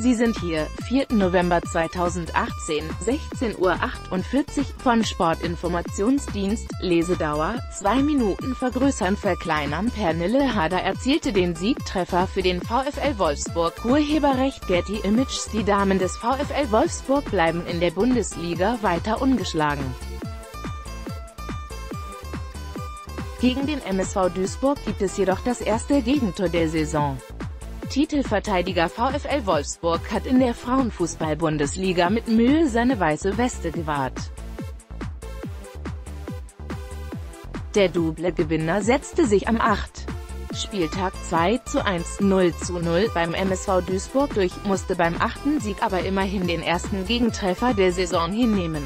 Sie sind hier, 4. November 2018, 16:48 Uhr von Sportinformationsdienst, Lesedauer, 2 Minuten vergrößern verkleinern. Pernille Harder erzielte den Siegtreffer für den VfL Wolfsburg. Urheberrecht Getty Images. Die Damen des VfL Wolfsburg bleiben in der Bundesliga weiter ungeschlagen. Gegen den MSV Duisburg gibt es jedoch das erste Gegentor der Saison. Titelverteidiger VfL Wolfsburg hat in der Frauenfußball-Bundesliga mit Mühe seine weiße Weste gewahrt. Der Double-Gewinner setzte sich am 8. Spieltag 2:1, 0:0 beim MSV Duisburg durch, musste beim 8. Sieg aber immerhin den ersten Gegentreffer der Saison hinnehmen.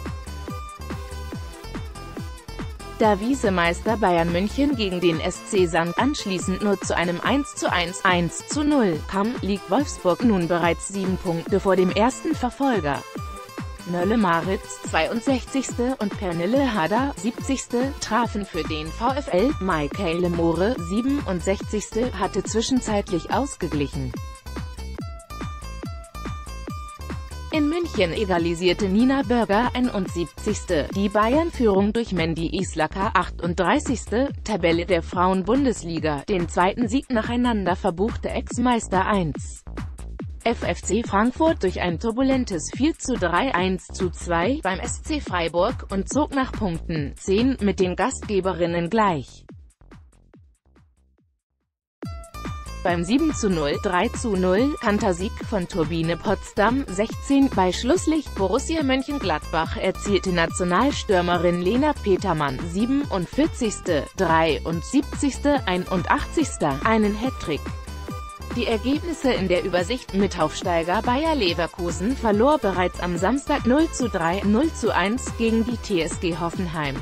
Da Visemeister Bayern München gegen den SC Sand anschließend nur zu einem 1:1, 1:0 kam, liegt Wolfsburg nun bereits 7 Punkte vor dem ersten Verfolger. Nölle Maritz, 62. und Pernille Harder, 70. trafen für den VfL. Michael Moore, 67. hatte zwischenzeitlich ausgeglichen. In München egalisierte Nina Bürger, 71. die Bayern-Führung durch Mandy Islaka, 38. Tabelle der Frauen-Bundesliga, den zweiten Sieg nacheinander verbuchte Ex-Meister 1. FFC Frankfurt durch ein turbulentes 4:3, 1:2 beim SC Freiburg und zog nach Punkten 10 mit den Gastgeberinnen gleich. Beim 7:0, 3:0 Kantersieg von Turbine Potsdam, 16, bei Schlusslicht Borussia Mönchengladbach erzielte Nationalstürmerin Lena Petermann, 47., 73., 81. einen Hattrick. Die Ergebnisse in der Übersicht: Mitaufsteiger Bayer Leverkusen verlor bereits am Samstag 0:3, 0:1 gegen die TSG Hoffenheim.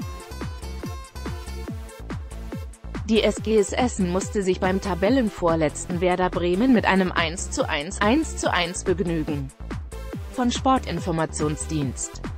Die SGS Essen musste sich beim Tabellenvorletzten Werder Bremen mit einem 1:1, 1:1 begnügen. Von Sportinformationsdienst.